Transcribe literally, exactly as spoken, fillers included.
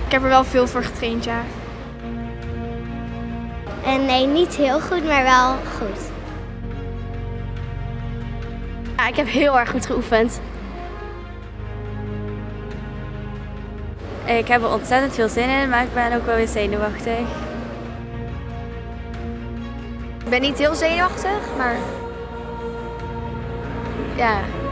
Ik heb er wel veel voor getraind, ja. En nee, niet heel goed, maar wel goed. Ja, ik heb heel erg goed geoefend. Ik heb er ontzettend veel zin in, maar ik ben ook wel weer zenuwachtig. Ik ben niet heel zenuwachtig, maar ja,